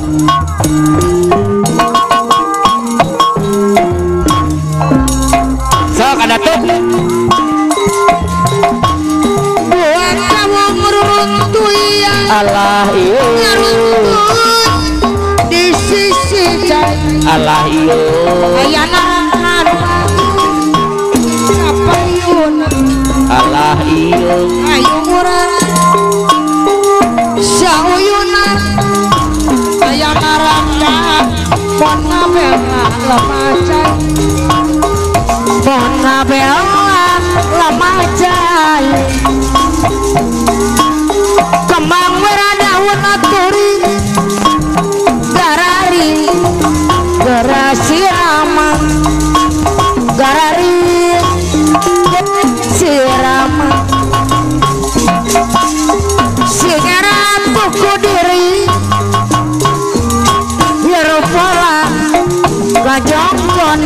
sok ada tuh buat kamu meruntuh Allah iyo di sisi jaya Allah iyo ayana apa yuna Allah iyo ayo murah sauyuna ayana raka ponna bela lemacai ponna bela lemacai kembang merah daun aturi garari garasi rama garari sirama sigara buku diri biru pola kajonggon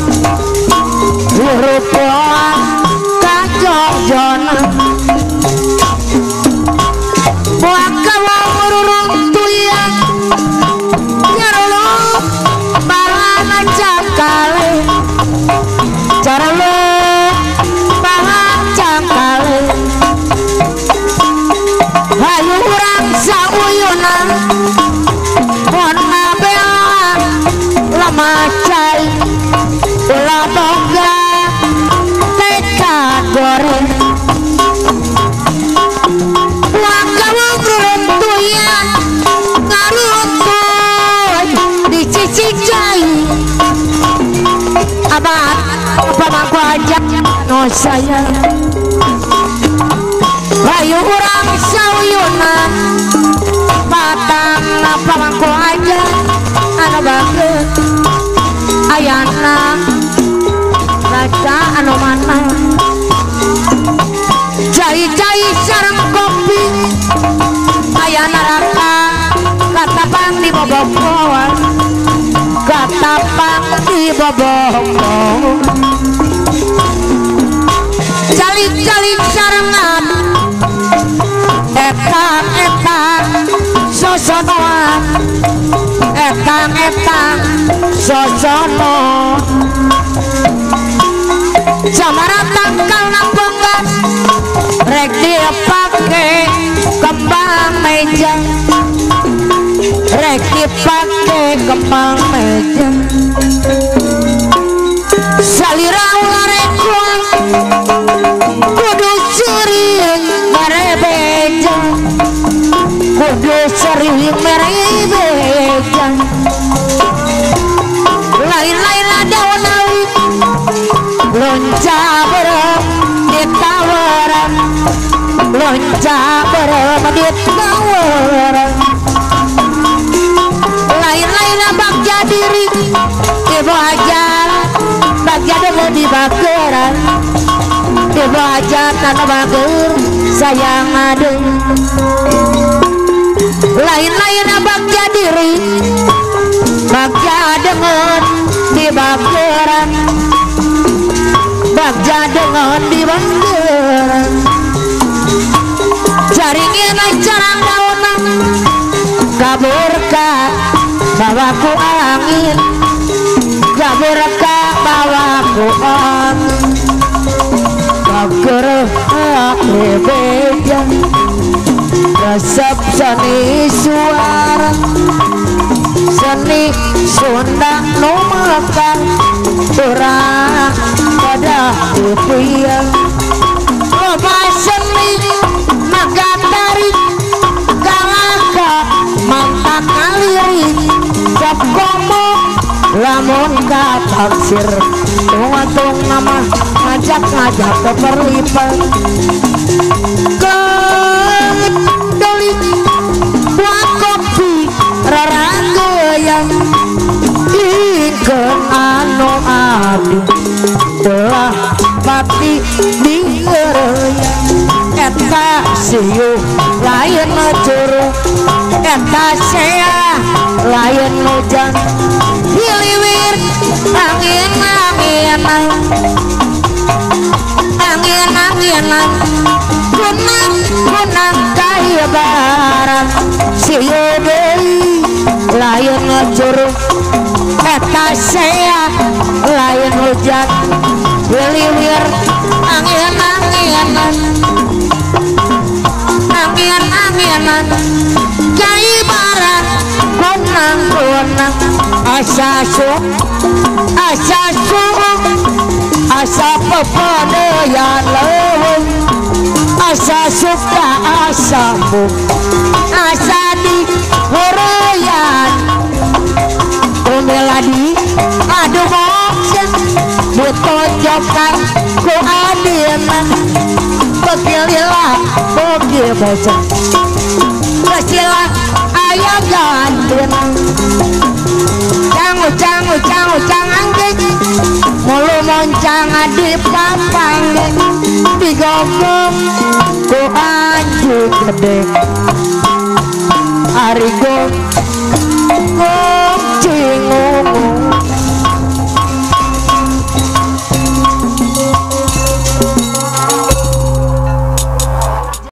biru pola kajonggon buat kamu meruntuh yang nyarulu balana cakale carulu balana cakale hayu urang sauyunan ponna bela lamacai ulah boga teka goreng buat kamu meruntuh yang ngaruntuh dicicicai abad apa mangku aja no saya ayo urang sauyunan batang apa mangku aja anu bagus ayana raja anu mana cai-cai sareng kopi ayana raka katapang di bobogohan katapang di bobogohan calik-calik sarengan ekang-ekang sosonoan ekang-ekang sosono jamara tangkal naponggas rek dia pake kembang meja rek dipake kembang meja salira ularek kuang kudu sering merebeja kudu sering merebeja lain-lain ada wanawi lonca berem ditawaran lonca berem ditawaran lain-lain bagja diri ibu ajar bagja dulu di bageran ibu ajar tanah bager sayang adem lain-lain bagja diri bagja dengan di bageran bagja dengan di bageran jaringin carang daunan kabur ka bawaku angin kabur ka bawaku angin kabur beja resep seni suara seni Sunda numakan turang pada upiang loba seni magatari galaka mantap kaliri sok komo lamun kataksir tung nama ngajak-ngajak keperlipan kedoli buat kopi raranggoyang ikan anu adu telah pati dingeroyang eta siu lain ngecuru eta sea lain hujan hiliwir angin-anginan angin-anginan kunang kaya barat siu deui lain ngejuru eta saya lain hujan wiliwir angin-anginan angin-anginan kaibaran kunang-kunang asa suh asa pepadean leuweung asa suka asamu asa di hurayan meladi aduh mokseng ditonjokkan ku adinan begililah bogil boceng kesilah ayam gandin cang anjing mulu moncang di papang digomong ku anjing gede hari